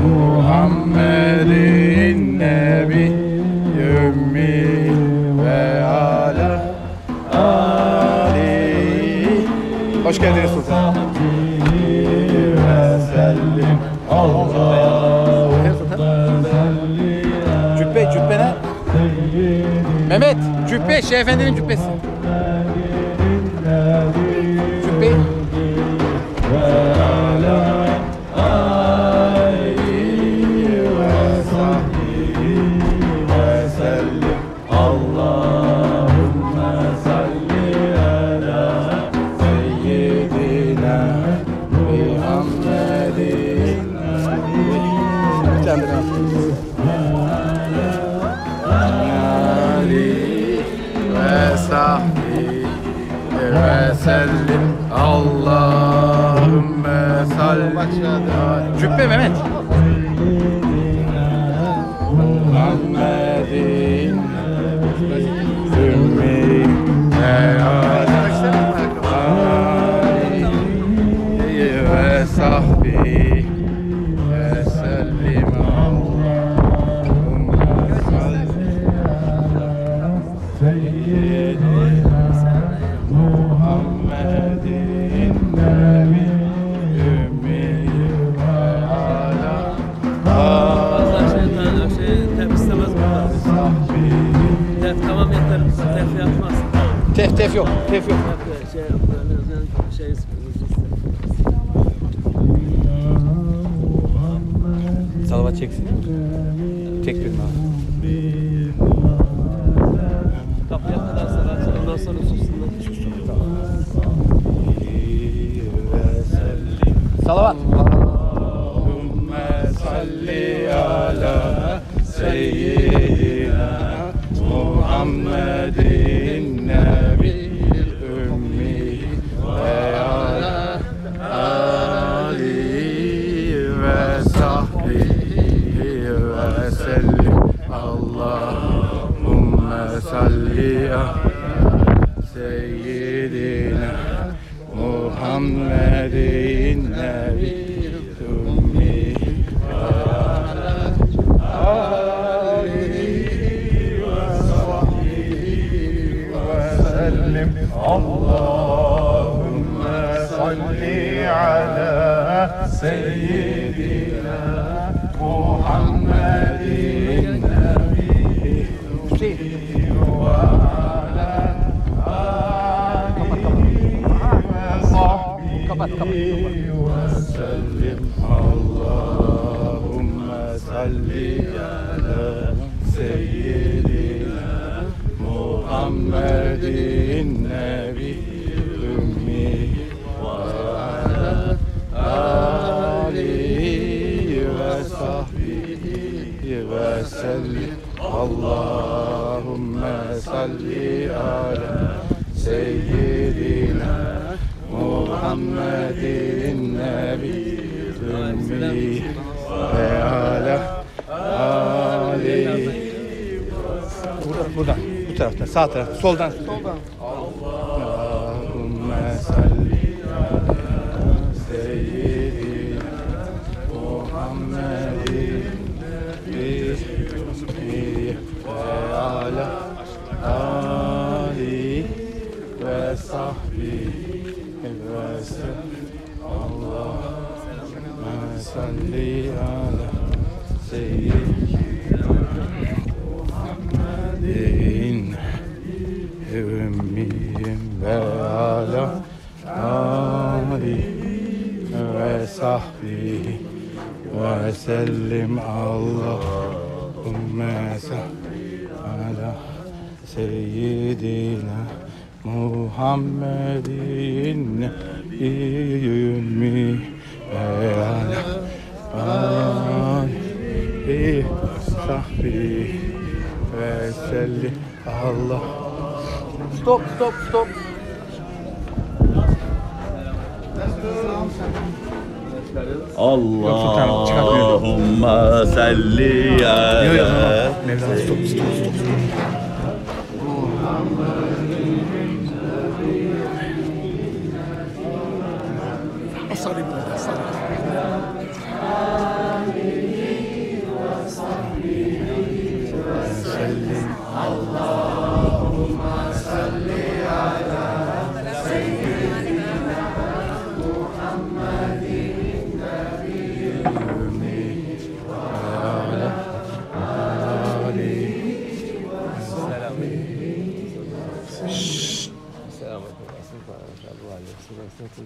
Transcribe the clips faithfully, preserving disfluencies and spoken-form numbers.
Muhammedin Nebi Ümmi ve ala Ali. Hoş geldiniz sultan. Ve sellim Allah. Cübbe, cübbe ne? Mehmet, cübbe, Şeyh Efendi'nin cübbesi. Cübbe. Ve sellim Allahümme salli. Cübbe Mehmet. Muhammedin Ümmi ve ala ve sahbi ve sellim Allahümme salli seyyidina Muhammedin Nebi Ümmi ve ala Tef istemez burada. Tef tamam yeter. Tef yapmaz. Tef tef yok. Tef yok. Şey yapıyor. Şey Salavat çeksin. Tek bir daha. Kapıya kadar salat. Ondan sonra sussunlar. Salavat. Allahümme salli ala seyyidina Muhammedin Nebi'l Ümmi ve ala Ali ve sahbihi ve sellim. Allahümme salli ala seyyidina Muhammedin Nebi'l Ümmi ve ala alihi ve sahbihi ve sellim. Allahümme salli ala seyyidina Muhammedin Nebi'l Ümmi ve ala kapat kapat. Sellim Allahümme salli ala seyyidina Muhammedin Nebi'l Ümmi ve ala alihi ve sahbihi ve sellim. Allahümme salli ala seyyidina Muhammedin Nebi'l Ümmi ve ala alihi. Buradan, buradan, bu taraftan, sağ taraftan, soldan. Soldan. Allahümme salli ala seyyidina Muhammedin Nebi'l Ümmi ve ala alihi ve sahbihi. Allahümme salli ala seyyidina Muhammedin Ümmi ve ala alihi ve sahbihi ve sellim. Allahümme salli ala seyyidina Muhammedin Ümmi ve ala alihi sahbihi ve sellim. Allah. Stop stop stop. Allahümme salli ala Mevlana stop stop stop. Asali burada, asali.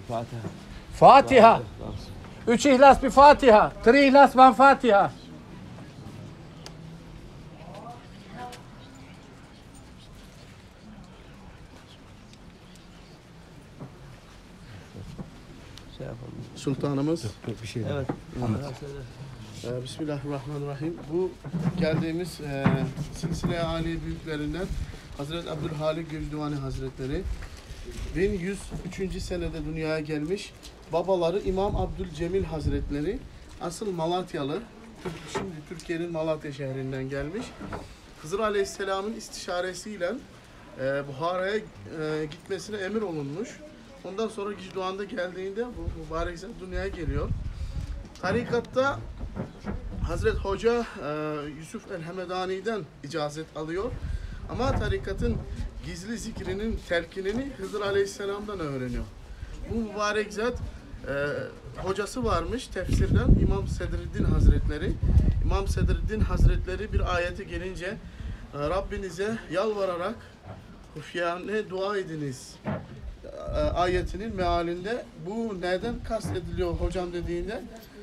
Fatiha. Fatiha. Üç ihlas bir Fatiha. Three ihlas one Fatiha. Şey yapalım. Sultanımız. Yok bir şey. Evet. Ee, Bismillahirrahmanirrahim. Bu geldiğimiz e, silsile Ali büyüklerinden Hazreti Abdülhalik Göcdüvani Hazretleri bin yüz üçüncü senede dünyaya gelmiş. Babaları İmam Abdülcemil Hazretleri asıl Malatyalı. Şimdi Türkiye'nin Malatya şehrinden gelmiş. Hızır Aleyhisselam'ın istişaresiyle e, Buhara'ya e, gitmesine emir olunmuş. Ondan sonra Gicduan'da geldiğinde bu mübarek zat dünyaya geliyor. Tarikatta Hazret Hoca e, Yusuf el-Hemedani'den icazet alıyor. Ama tarikatın gizli zikrinin telkinini Hızır Aleyhisselam'dan öğreniyor. Bu mübarek zat e, hocası varmış tefsirden İmam Sedreddin Hazretleri. İmam Sedreddin Hazretleri bir ayete gelince e, Rabbinize yalvararak hufyane dua ediniz e, ayetinin mealinde bu neden kastediliyor hocam dediğinde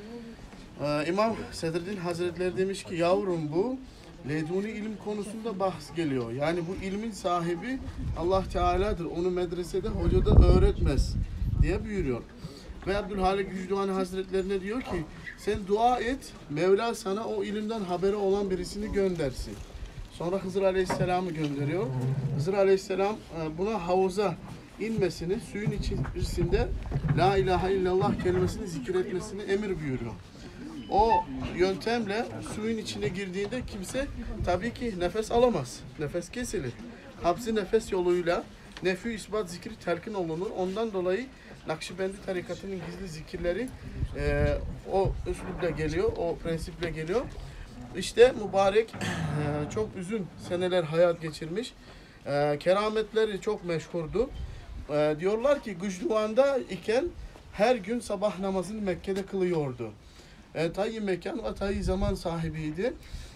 e, İmam Sedreddin Hazretleri demiş ki yavrum bu leduni ilim konusunda bahs geliyor. Yani bu ilmin sahibi Allah Teala'dır. Onu medresede hocada öğretmez diye buyuruyor. Ve Abdülhalik Gücdüvani Hazretlerine diyor ki sen dua et, Mevla sana o ilimden haberi olan birisini göndersin. Sonra Hızır Aleyhisselam'ı gönderiyor. Hızır Aleyhisselam buna havuza inmesini, suyun içerisinde La ilahe illallah kelimesini zikretmesini emir buyuruyor. O yöntemle suyun içine girdiğinde kimse tabii ki nefes alamaz. Nefes kesilir. Hapsi nefes yoluyla nefi ispat zikri telkin olunur. Ondan dolayı Nakşibendi tarikatının gizli zikirleri e, o üslupla geliyor, o prensiple geliyor. İşte mübarek e, çok uzun seneler hayat geçirmiş. E, kerametleri çok meşhurdu. E, diyorlar ki Gücdüvan'da iken her gün sabah namazını Mekke'de kılıyordu. E, tayyi mekan ve tayyi zaman sahibiydi.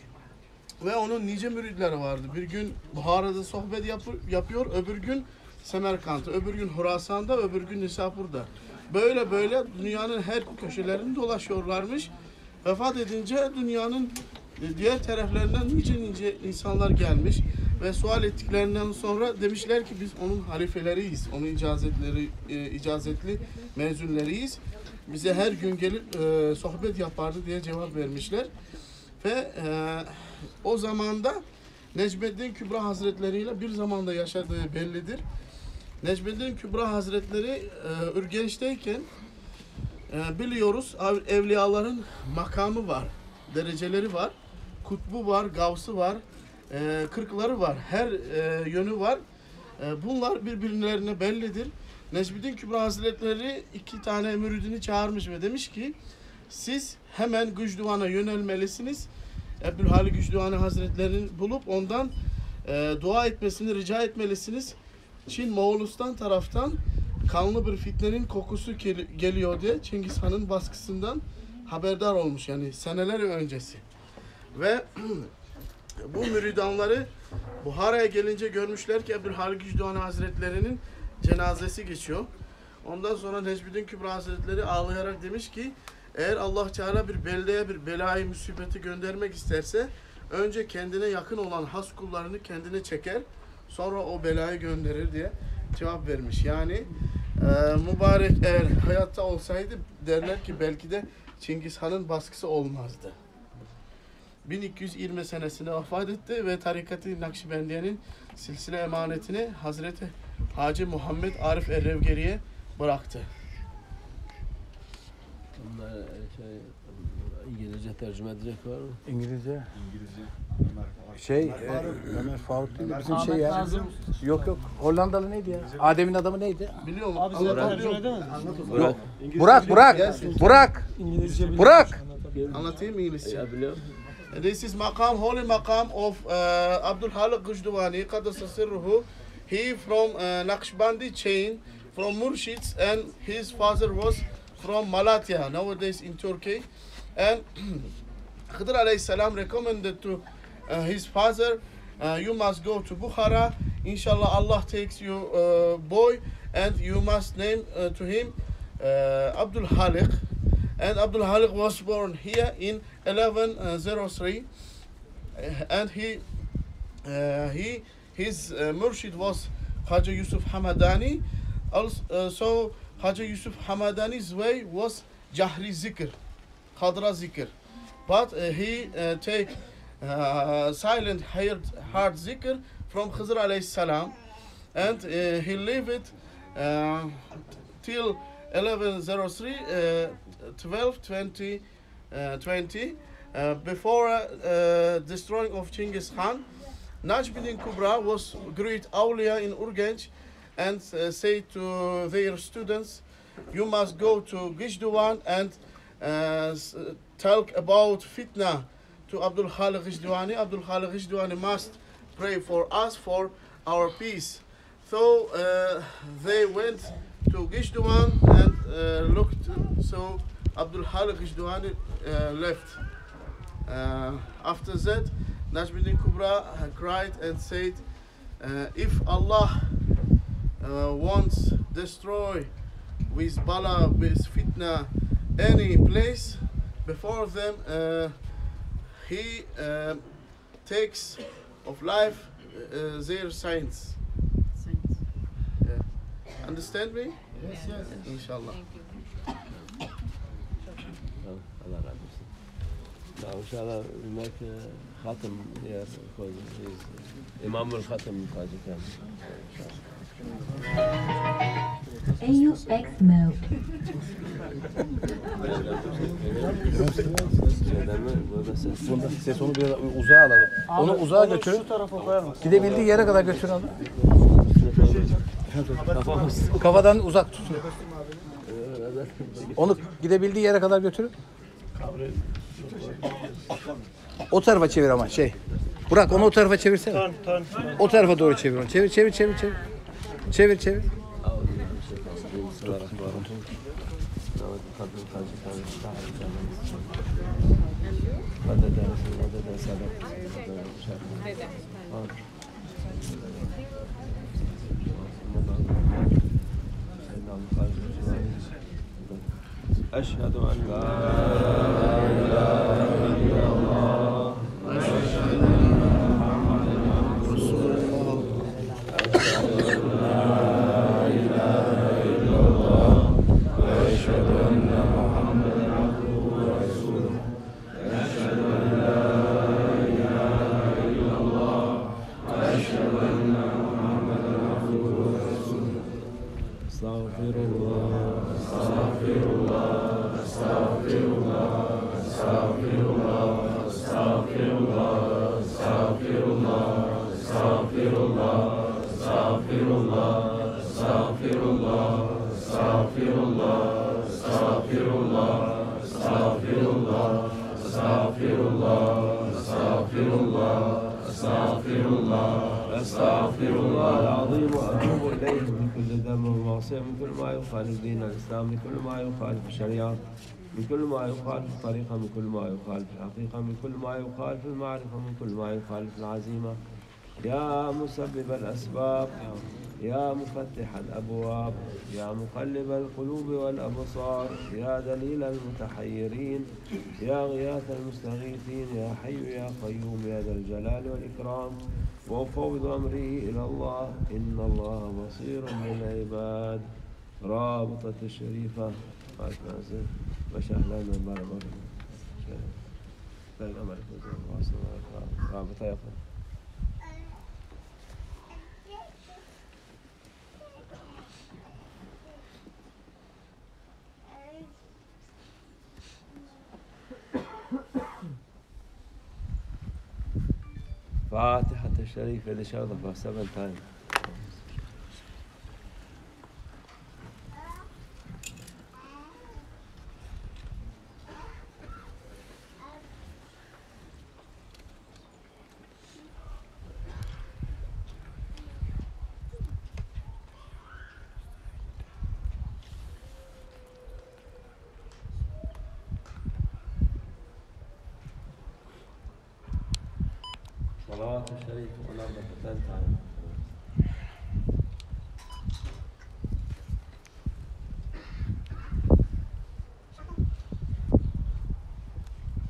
Ve onun nice müridleri vardı. Bir gün Buhara'da sohbet yap yapıyor, öbür gün Semerkant'ta, öbür gün Horasan'da, öbür gün Nisapur'da. Böyle böyle dünyanın her köşelerini dolaşıyorlarmış. Vefat edince dünyanın diğer taraflarından nice nice insanlar gelmiş ve sual ettiklerinden sonra demişler ki biz onun halifeleriyiz, onun icazetleri, e, icazetli mezunleriyiz. Bize her gün gelip e, sohbet yapardı diye cevap vermişler. Ve e, o zamanda Necmeddin Kübra Hazretleri ile bir zamanda yaşadığı bellidir. Necmeddin Kübra Hazretleri e, Ürgenç'teyken e, biliyoruz evliyaların makamı var, dereceleri var, kutbu var, gavsı var, e, kırkları var, her e, yönü var. E, bunlar birbirlerine bellidir. Necmeddin Kübra Hazretleri iki tane müridini çağırmış ve demiş ki siz hemen Gücdüvan'a yönelmelisiniz. Abdülhalik Gücdüvani Hazretleri'ni bulup ondan e, dua etmesini rica etmelisiniz. Çin Moğolistan taraftan kanlı bir fitnenin kokusu gel geliyor diye Çingiz Han'ın baskısından haberdar olmuş yani seneler öncesi. Ve bu müridanları Buhara'ya gelince görmüşler ki Abdülhalik Gücdüvani Hazretleri'nin cenazesi geçiyor. Ondan sonra Necmeddin Kübra Hazretleri ağlayarak demiş ki eğer Allah Teala bir beldeye bir belayı musibeti göndermek isterse önce kendine yakın olan has kullarını kendine çeker sonra o belayı gönderir diye cevap vermiş. Yani e, mübarek eğer hayatta olsaydı derler ki belki de Çingiz Han'ın baskısı olmazdı. bin iki yüz yirmi senesinde vefat etti ve tarikat-ı Nakşibendiye'nin silsile emanetini Hazreti Hacı Muhammed Arif Errevgeri'ye bıraktı. Bunlar şey, İngilizce tercüme edecek var mı? İngilizce. İngilizce. Şey, e, Ömer Faruk değil mi? Bizim şey ya. Nazım. Yok yok. Hollandalı neydi ya? Adem'in adamı neydi? Biliyor musun? Abi size Anlatabiliyor tercüme muyum? edemez Yok. Burak, Burak. Burak. İngilizce biliyor. Burak. Anlatayım mı İngilizce? Ya biliyorum. This is makam, holy makam of uh, Abdülhalik Gücdüvani, Kaddasa Sirruhu. He from uh, Naqshbandi chain, from Murshid, and his father was from Malatya, nowadays in Turkey. And Khidr alayhi salam recommended to uh, his father, uh, you must go to Bukhara. Inshallah, Allah takes you uh, boy, and you must name uh, to him uh, Abdul Halik, and Abdul Halik was born here in eleven oh three, and he uh, he his uh, murshid was Haji Yusuf Hamadani. Also, uh, so Haji Yusuf Hamadani's way was Jahri Zikr, Khadra Zikr, but uh, he uh, take uh, silent hard, hard Zikr from Khizr alayhi salam, and uh, he lived it uh, till eleven oh three, uh, twelve twenty, uh, twenty, uh, before uh, destroying of Genghis Khan. Najmuddin Kubra was great awliya in Urgench, and uh, say to their students, you must go to Gishduwan and uh, talk about fitna to Abdul Khalik Gishduwani. Abdul Khalik Gishduwani must pray for us for our peace. So uh, they went to Gishduwan and uh, looked. So Abdul Khalik Gishduwani uh, left. Uh, after that, Najmuddin Kubra cried and said, uh, if Allah uh, wants destroy with bala, with fitna, any place, before them, uh, he uh, takes of life uh, their signs. Yeah. Understand me? Yes, yes. Inshallah. Allah razı olsun. Now, inshallah, we make uh, khatam here because he's Imam al-Khatam Tajikan. A U X mode. Bunda ses onu biraz uzağa alalım. Onu uzağa götürün. Gidebildiği yere kadar götürün onu. Kafadan uzak tutun. Onu gidebildiği yere kadar götürün. O tarafa çevir ama şey. Burak onu o tarafa çevirsene. O tarafa doğru çevir onu. Çevir çevir çevir çevir. Çevir çevir. أشهد أن لا إله إلا الله وأشهد أن محمدا رسول الله أشهد أن لا إله إلا الله وأشهد أن محمدا عبده ورسوله أشهد أن لا إله إلا الله وأشهد أن محمدا عبده ورسوله أستغفر الله أستغفر الله أستغفر الله أستغفر الله أستغفر الله أستغفر الله أستغفر الله أستغفر الله أستغفر الله أستغفر الله أستغفر الله أستغفر الله أستغفر الله أستغفر الله أستغفر الله أستغفر الله العظيم وأتوب إليه من كل ذنب ومعصية، من كل ما يخالف دين الإسلام، من كل ما يخالف الشريعة، من كل ما يخالف الطريقة، من كل ما يخالف الحقيقة، من كل ما يخالف المعرفة، من كل ما يخالف العزيمة. يا مسبب الأسباب، يا مفتح الأبواب، يا مقلب القلوب والأبصار، يا دليل المتحيرين، يا غياث المستغيثين، يا حي يا قيوم يا ذا الجلال والإكرام. وأفوض أمري إلى الله، إن الله بصير بالعباد. رابطة الشريفة وشهلنا بارك رابطة يقول فاتحة الشريفة اللي شغلة for seven times. صلوات الشريف ونربط الثالث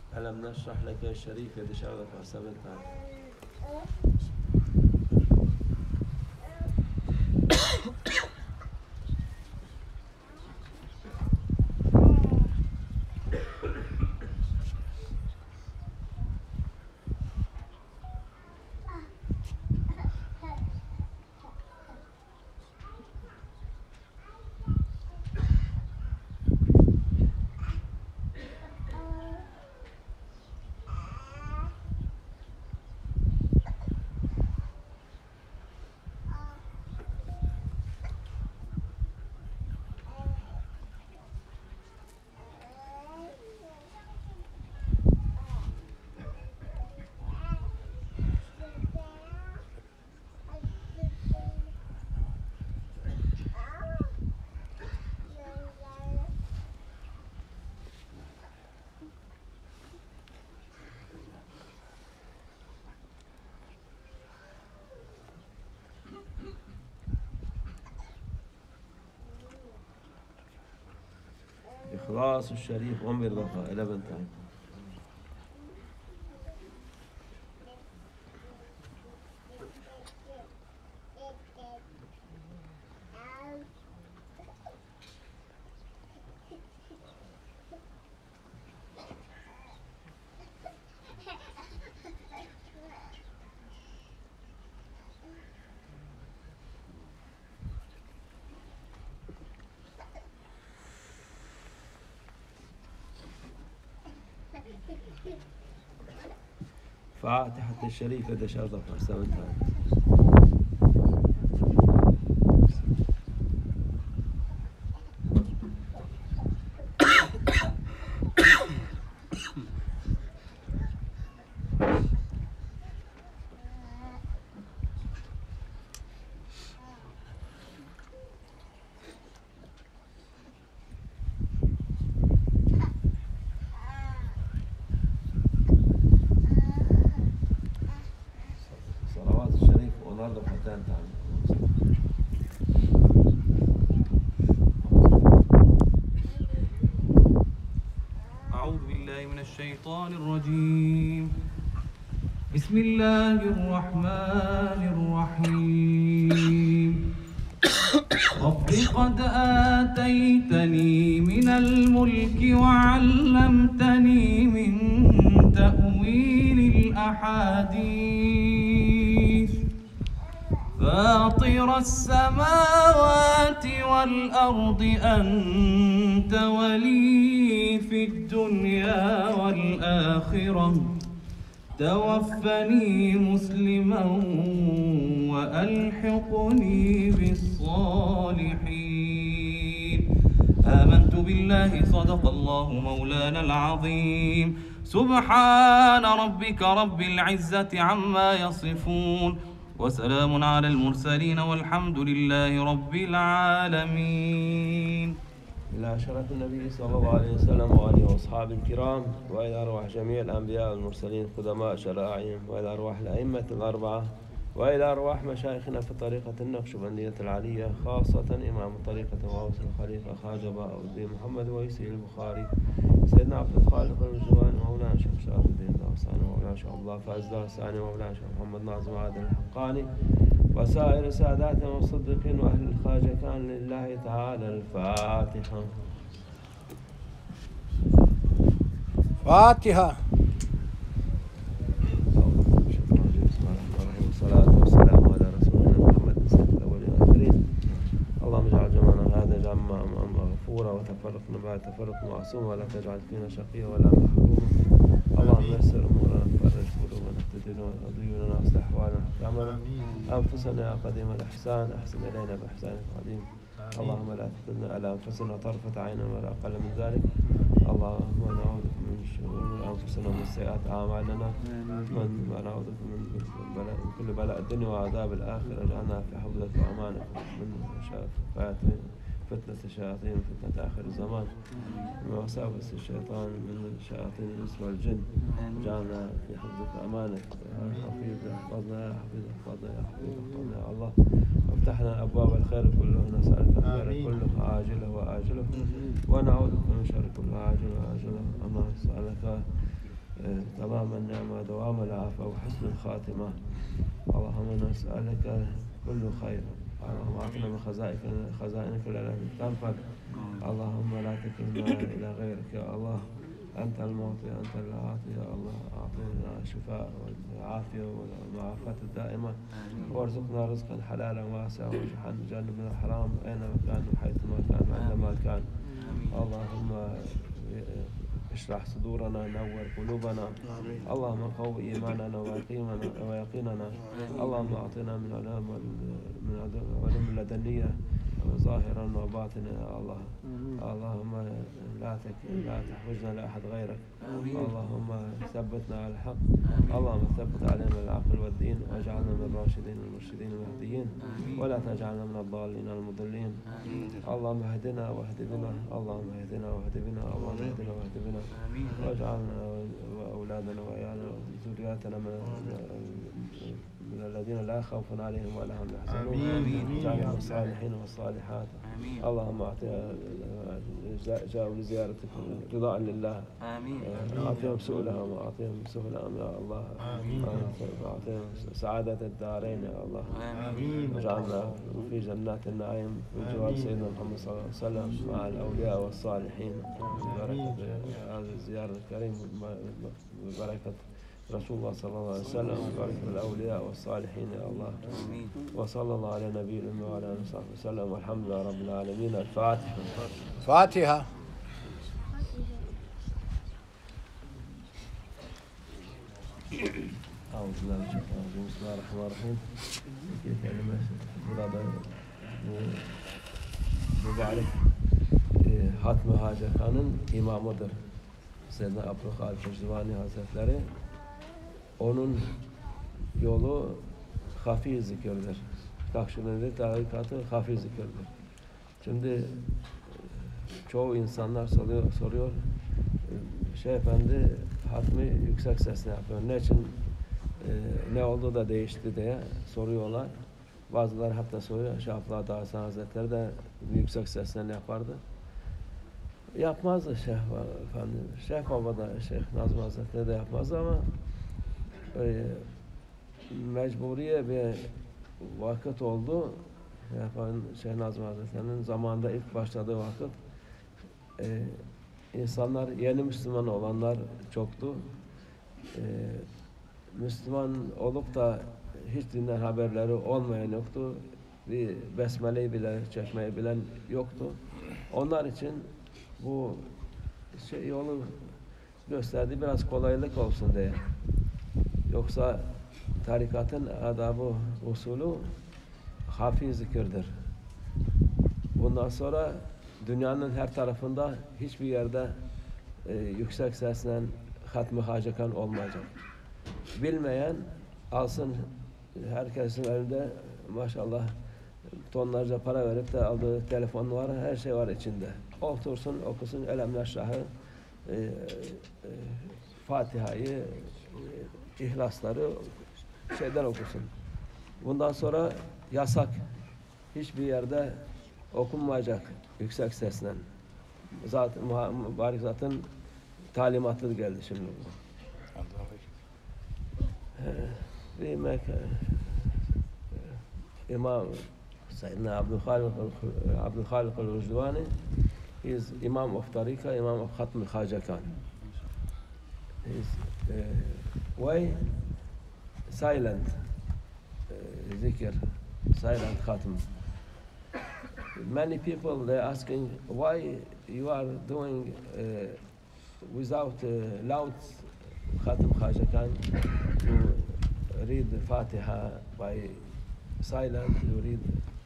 ألم نشرح لك يا شريف يد شغلك وسبتها. إخلاص الشريف أم بالبقاء إلى بنتين. فاتحة الشريف إذا شرطة فرسمتها. أعوذ بالله من الشيطان الرجيم. بسم الله الرحمن الرحيم. رب قد آتيتني من الملك وعلمتني من تأويل الأحاديث فاطر السماوات والأرض أنت ولي في الدنيا والآخرة توفني مسلما وألحقني بالصالحين. آمنت بالله صدق الله مولانا العظيم. سبحان ربك رب العزة عما يصفون وسلام على المرسلين والحمد لله رب العالمين. إلى شرف النبي صلى الله عليه وسلم وآله وأصحابه الكرام، وإلى أرواح جميع الأنبياء والمرسلين قدماء شرائعهم، وإلى أرواح الأئمة الأربعة، وإلى أرواح مشايخنا في طريقة النقشبندية العلية، خاصة إمام طريقة غوث الخليفة خواجة بهاء الدين محمد ويسي البخاري سيدنا عبد الخالق الرجواني مولانا شيخ شرف الدين داوساني مولانا شيخ الله فاز داوساني مولانا شيخ محمد ناظم عادل الحقاني وسائر ساداتنا والصديقين وأهل الخواجة كان لله تعالى الفاتحة. فاتحة. والصلاة والسلام على رسولنا محمد سيد الأولين والآخرين. اللهم اجعل جمعنا هذا جمعا مغفورا وتفرقنا بعد تفرق معصوما ولا تجعل فينا شقيا ولا محروما. اللهم يسر أمورنا فرج قلوبنا اهتدنا ضيونا أصلح أحوالنا اعملنا أنفسنا يا قديم الإحسان أحسن إلينا بإحسانك القديم. اللهم لا تكلنا على أنفسنا طرفة عين ولا أقل من ذلك. اللهم نعوذ بك من شرور أنفسنا ومن سيئات أعمالنا ونعوذ بك من كل بلاء الدنيا وعذاب الآخرة. اجعلنا في حفظك وأمانك من فتنة الشياطين فتنة آخر الزمان من وساوس الشيطان من شياطين الإنس والجن. اجعلنا في حفظك وأمانك يا حفيظ احفظنا يا حفيظ احفظنا يا حفيظ احفظنا يا الله. وافتحنا أبواب الخير كله نسألك الخير كله عاجله وآجله ونعوذ بك من شر كله عاجله وآجله. اللهم نسألك تمام النعمة دوام العافية وحسن الخاتمة. اللهم نسألك كل خير. اللهم أعطنا من خزائنك خزائنك لا تنفد. اللهم لا تكلنا إلى غيرك يا الله. أنت المعطي أنت العاطي يا الله. أعطنا الشفاء والعافية والمعافاة الدائمة وارزقنا رزقا حلالا واسعا وجنبنا الحرام أينما كان وحيثما كان وعندما كان. اللهم اشرح صدورنا نور قلوبنا. اللهم قوي إيماننا ويقيننا ويقيننا. اللهم أعطنا من علم من علم اللدنية ظاهرا وباطنا يا الله. اللهم لا لا تحوجنا لأحد غيرك. اللهم ثبتنا على الحق. اللهم ثبت علينا العقل والدين واجعلنا من الراشدين المرشدين المهديين ولا تجعلنا من الضالين المضلين. اللهم اهدنا واهد بنا. اللهم اهدنا واهد بنا. اللهم اهدنا واهد بنا واجعلنا وأولادنا وعيالنا وذرياتنا من من الذين لا خوف عليهم ولا هم يحزنون. اجعلنا الصالحين والصالحات. اللهم اعطنا جاءوا لزيارتك رضاء لله. اعطيهم سؤلهم واعطيهم سهلهم يا الله. اعطيهم سعادة الدارين يا الله. واجعلنا في جنات النعيم في جوار سيدنا محمد صلى الله عليه وسلم مع الأولياء والصالحين ببركة هذه الزيارة الكريمة ببركة رسول الله صلى الله عليه وسلم وبركة الأولياء والصالحين يا الله. وصلى الله على نبي الأمي وعلى آله وصحبه وسلم والحمد لله رب العالمين. الفاتحة. فاتحة. أعوذ بالله من الشيطان الرجيم. بسم الله الرحمن الرحيم. Bir kelime burada mübarek e, Hatmi Hacı Khan'ın imamıdır. Seyyidina Abdülkadir Kecdivani Hazretleri. Onun yolu hafi zikirdir. Nakşibendi tarikatı hafi zikirdir. Şimdi çoğu insanlar soruyor, soruyor Şeyh Efendi hatmi yüksek sesle yapıyor. Ne için e, ne oldu da değişti diye soruyorlar. Bazıları hatta soruyor. Şeyh Abdullah Dağıstan Hazretleri de yüksek sesle yapardı. Yapmazdı Şeyh Efendi. Şeyh Baba da Şeyh Nazım Hazretleri de yapmazdı ama e, mecburiye bir vakit oldu. Efendim, Şeyh Nazım Hazretleri'nin zamanında ilk başladığı vakit e, insanlar, yeni Müslüman olanlar çoktu. E, Müslüman olup da hiç dinden haberleri olmayan yoktu. Bir besmeleyi bile çekmeyi bilen yoktu. Onlar için bu şey yolu gösterdi, biraz kolaylık olsun diye. Yoksa tarikatın adabı, usulü hafi zikirdir. Bundan sonra dünyanın her tarafında hiçbir yerde e, yüksek sesle Hatmi Hacı Khan olmayacak. Bilmeyen alsın, herkesin elinde maşallah tonlarca para verip de aldığı telefon var, her şey var içinde. Otursun, okusun Elem Neşrah'ı, e, e, Fatiha'yı, e, İhlasları şeyden okusun. Bundan sonra yasak. Hiçbir yerde okunmayacak yüksek sesle. Zaten mübarek zatın talimatı geldi şimdi bu. Bir mek İmam Seyyidina Abdülhalik Abdülhalik el-Ucduvani is Imam of Tariqa, Imam of Hatmi Hacı Khan. His uh, way silent uh, zikr, silent khatm. Many people they asking why you are doing uh, without uh, loud Khatm Hacı Khan to read the Fatiha by silent, you read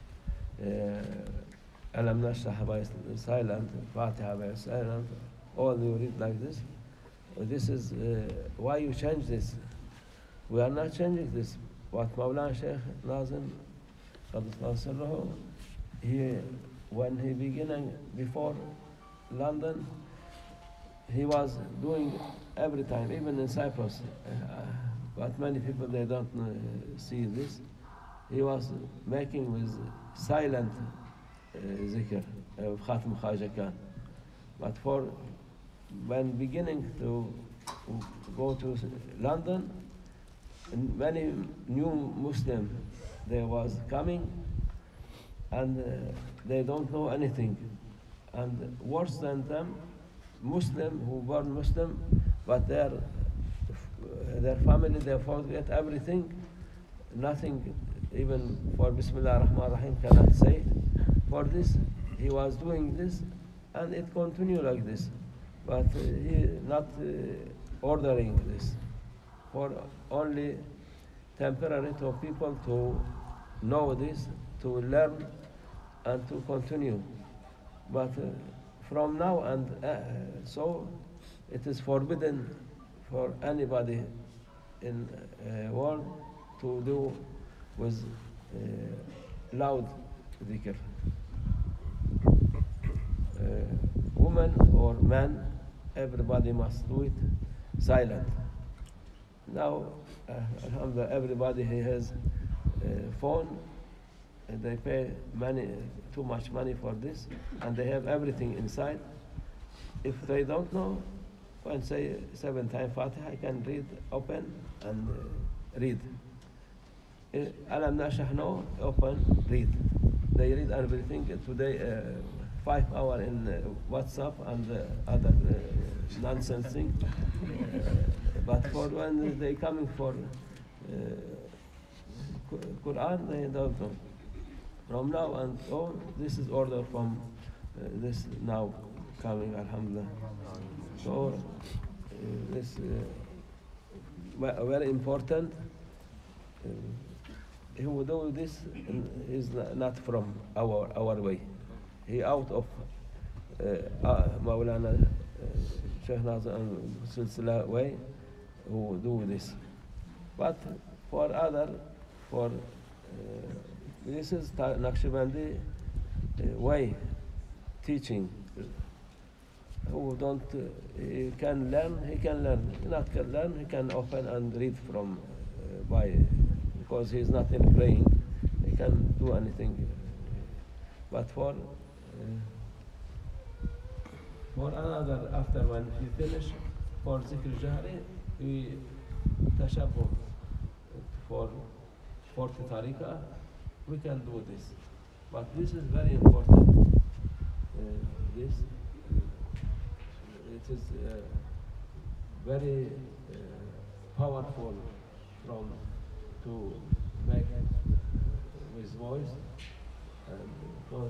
uh, Alam Nashrah by silent, Fatiha by silent, all you read like this. This is uh, why you change this. We are not changing this. What Mawlana Sheikh Nazim Qadisallahu, he when he beginning before London, he was doing every time, even in Cyprus. Uh, but many people they don't uh, see this. He was making with silent uh, zikr of Khatm Hacı Khan. But for when beginning to who go to London, and many new Muslim there was coming, and uh, they don't know anything. And worse than them, Muslim who born Muslim, but their their family they forget everything, nothing, even for Bismillah ar-Rahman ar-Rahim cannot say. For this, he was doing this, and it continued like this. But uh, he not uh, ordering this, for only temporary to people to know this, to learn, and to continue. But uh, from now and uh, so, it is forbidden for anybody in the uh, world to do with uh, loud dhikr. Uh, woman or man, everybody must do it silent. Now, uh, alhamdulillah, everybody he has a phone, and they pay money, too much money for this, and they have everything inside. If they don't know, when say seven times Fatiha, I can read, open, and uh, read. Alam Nashrah, no, open, read. They read everything today, uh, five hours in uh, WhatsApp and uh, other uh, nonsense thing. Uh, but for when they coming for uh, Quran, they don't know. From now and on, this is order from uh, this now coming, alhamdulillah. So uh, this uh, very important. Uh, he will do this is not from our our way. He out of uh, uh, Maulana uh, Shaykh Nazim and Silsila way who do this. But for other, for uh, this is Naqshbandi uh, way teaching. Who don't uh, he can learn, he can learn. He not can learn, he can open and read from uh, by. Because he is not in praying, he can do anything. But for uh, for another, after when he finish, for Zikr Jahri, we tashabbuh for forty tariqah, we can do this. But this is very important. Uh, this, it is uh, very uh, powerful from to make with voice, and because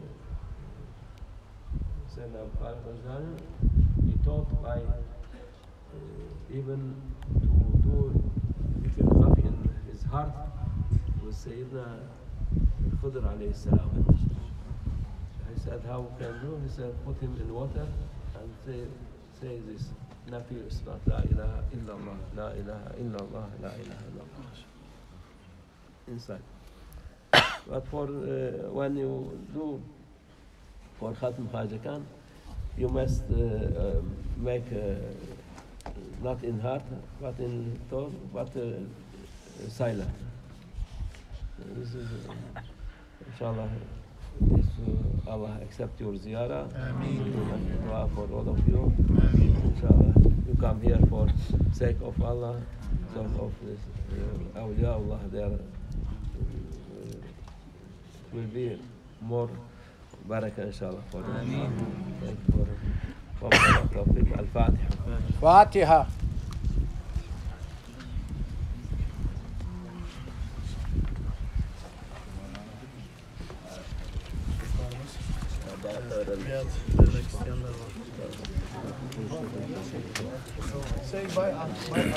Sayyidina Abu Bakr he taught by uh, even to do dhikr khafi in his heart with Sayyidina Khudr alayhi salam. He said, how can do? He said, put him in water and say, say this. Nafi isbat, la ilaha illallah, la ilaha illallah, la ilaha illallah. Inside. But for uh, when you do for Khatm Khaja Khan, you must uh, uh, make uh, not in heart, but in tone, but uh, silent. This is, uh, inshallah, this, uh, Allah accept your ziyarah. Ameen. Dua for all of you. Ameen. Inshallah, you come here for sake of Allah, some of this uh, awliya Allah there. Will be more barakah inshallah for you. Ameen. Thank you for Tawfiq. Al-Fatiha. Fatiha. Say bye. Bye.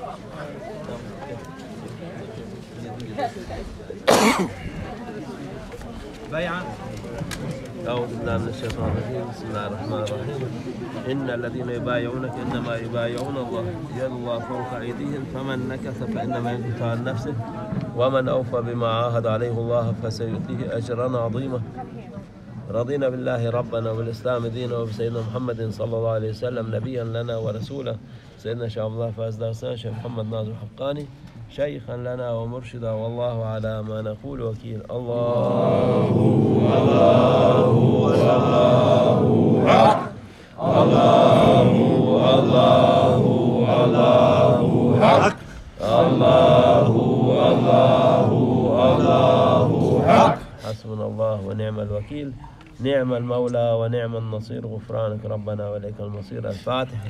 بيعة. أعوذ بالله من الشيطان الرجيم. بسم الله الرحمن الرحيم. إن الذين يبايعونك إنما يبايعون الله يد الله فوق أيديهم فمن نكث فإنما ينكث عن نفسه ومن أوفى بما عاهد عليه الله فسيؤتيه أجرا عظيما. رضينا بالله ربنا وبالإسلام دينا وبسيدنا محمد صلى الله عليه وسلم نبيا لنا ورسولا. سيدنا شيخ عبد الله فاز دارسان شيخ محمد ناظر حقاني شيخا لنا ومرشدا والله على ما نقول وكيل. الله الله الله الله الله Allahu hak. Allahu Allahu Allahu hak. Hasbunallah ve ni'mel vekil. Ni'mel mevla ve ni'mel nasir. Gufranek Rabbena ve lekel masir. El Fatiha.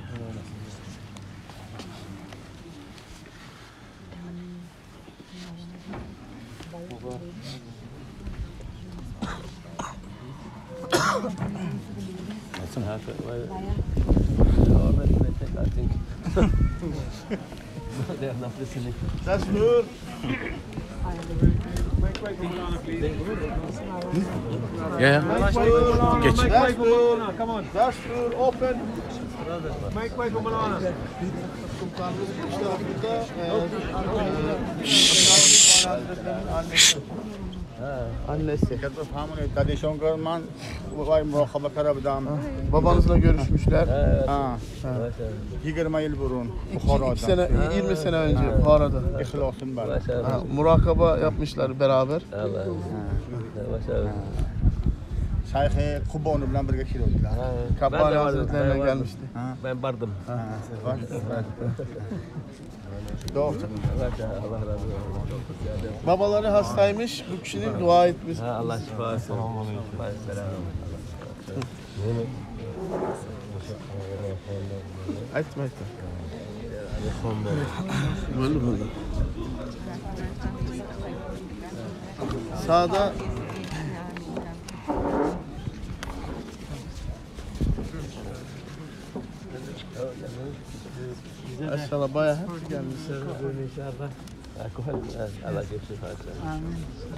That's good. Ya. Geç. That's good. That's good. Open. Sultanımız işte burada annesi. Kadişon Görman vay murakaba kara بدم. Babanızla görüşmüşler. Ha. yirmi yıl burun İki, Buhara'da. iki sene, yirmi sene önce Buhara'da. İhlasın var. Ha, murakaba yapmışlar beraber. Allah. Şeyh Kubon bilen birlikte kilodilar. Kabbani Hazretlerine gelmişti. Ben bardım. Doğru. Allah razı olsun. Babaları hastaymış, bu kişinin dua etmiş. Ha, Allah şifa versin. Allah selam. Etme etme. Böyle böyle. Sağda Aşağıda bayağı hep gelmişler. inşallah. Allah şifa versin. Amin.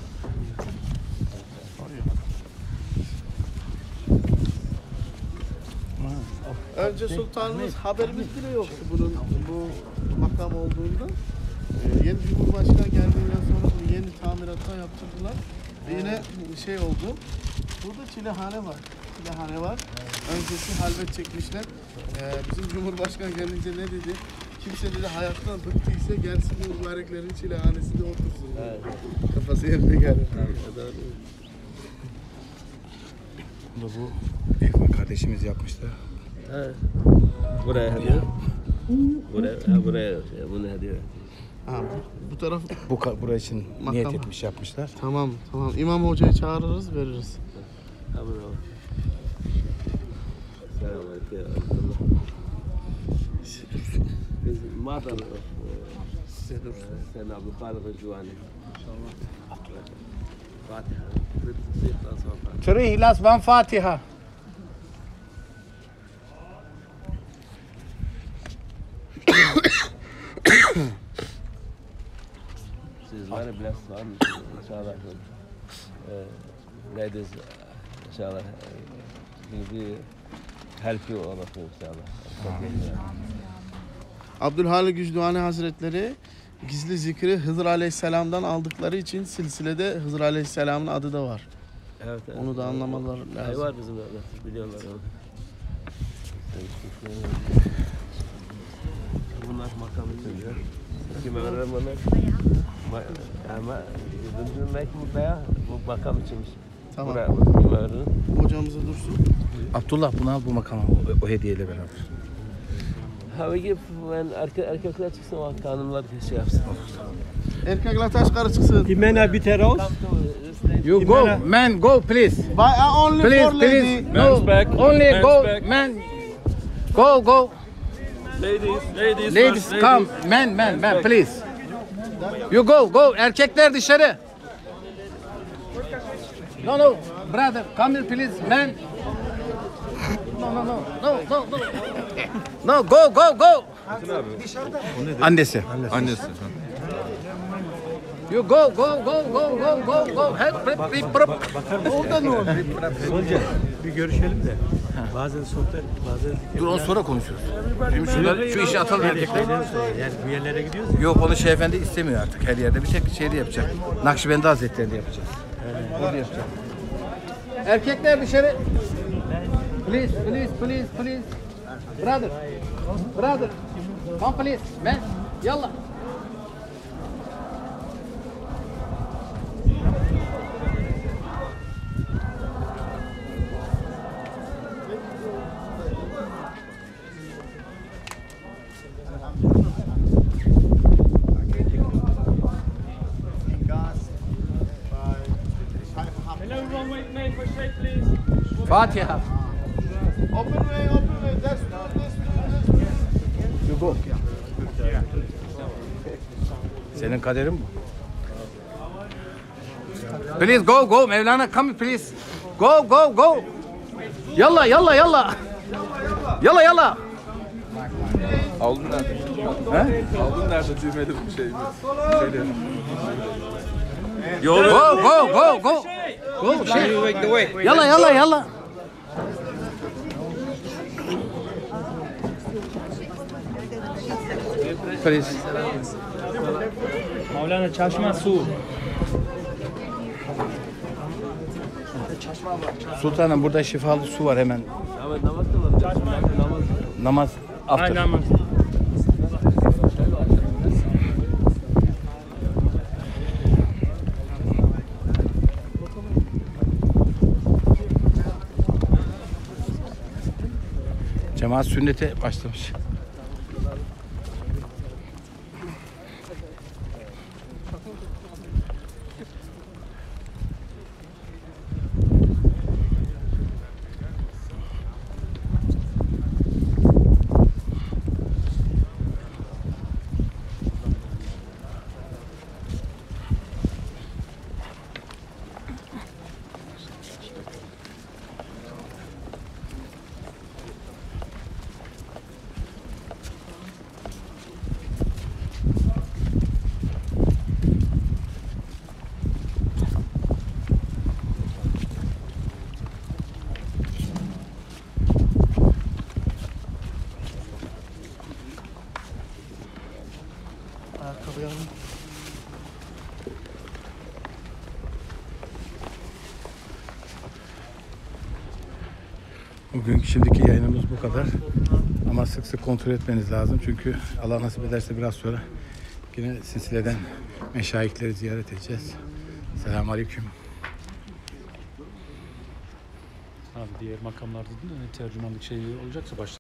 Önce sultanımız haberimiz bile yoktu bunun bu makam olduğunda. Ee, yeni Cumhurbaşkanı geldiğinden sonra bunu yeni tamiratlar yaptırdılar. Ve yine şey oldu. Burada çilehane var. Çilehane var. Öncesi halvet çekmişler. Ee, bizim Cumhurbaşkanı gelince ne dedi? Kimse dedi hayattan bıktıysa gelsin bu mübareklerin çilehanesinde otursun. Evet. Kafası yerine gelir. Bu İhvan kardeşimiz yapmıştı. Evet. Buraya hediye. Buraya, ha, buraya bunu hediye. Ha, bu taraf Bu ka- burası için Makam. niyet etmiş yapmışlar. tamam tamam. İmam hocayı çağırırız veririz. Ha, bunu. Selamünaleyküm. Biz Madar Size dur. Sen Abdülkadir Civani. İnşallah. Fatiha. Three İhlas, one Fatiha. She's very blessed one, inshallah. Uh, ladies, inshallah, will be help you all of you, inshallah. Abdülhalik Gücdühane Hazretleri gizli zikri Hızır Aleyhisselam'dan aldıkları için silsilede Hızır Aleyhisselam'ın adı da var. Evet, evet. Onu da anlamaları Ay lazım. var bizim evde, biliyorlar onu. Bunlar makam için diyor. Kime veririm bunlar? Ama döndürmek mi veya bu makam içinmiş. Tamam. Buraya kime veririm? Hocamıza dursun. Abdullah bunu al bu makama o, o hediyeyle beraber. Ha give when erkek erkekler çıksın o kanunlar şey yapsın. Erkekler taş karı çıksın. Jimena Biteros. You go, man, go please. By, uh, only Please, for please. lady. No, back, only man's go, back. man. Go, go. Ladies, ladies, Ladies, first, come. Man, man, man, please. You go, go. Erkekler dışarı. No, no, brother, come here, please, man. No, no, no, no, no, no. No, go, go, go. Annesi. Annesi. You go, go, go, go, go, go, go. Help, help, help, help. Orada ne oldu? Hocam bir görüşelim de. Bazen sohbet, bazen... Dur onu sonra konuşuruz. Şimdi şunları, şu işi atalım erkekler. Yani bir yerlere gidiyoruz ya. Yok onu şey efendi istemiyor artık her yerde. Bir tek şeyde yapacak. Nakşibendi Hazretleri'nde yapacağız. Orada yapacak. Erkekler dışarı. Please, please, please, please. Brother. Brother. Come please. Man. Yallah. Fatiha. Open way, open way. That's not this way. You go. Senin kaderin bu. Please go go Mevlana come please. Go go go. Yalla yalla yalla. Yalla yalla. Aldın nerede? He? Aldın nerede düğmeli bir şey mi? Go go go go. Go şey. Yalla yalla yalla. Please. Mevlana çeşme su. Sultanım burada şifalı su var hemen. Evet namaz kılalım. Namaz. Namaz after. Aynen namaz. Cemaat sünnete başlamış. Ayakkabıyı alın. Bugün şimdiki yayınımız bu kadar. Ama sık sık kontrol etmeniz lazım. Çünkü Allah nasip ederse biraz sonra yine silsileden meşayihleri ziyaret edeceğiz. Selamun Aleyküm. Abi diğer makamlarda da ne tercümanlık şeyi olacaksa başta.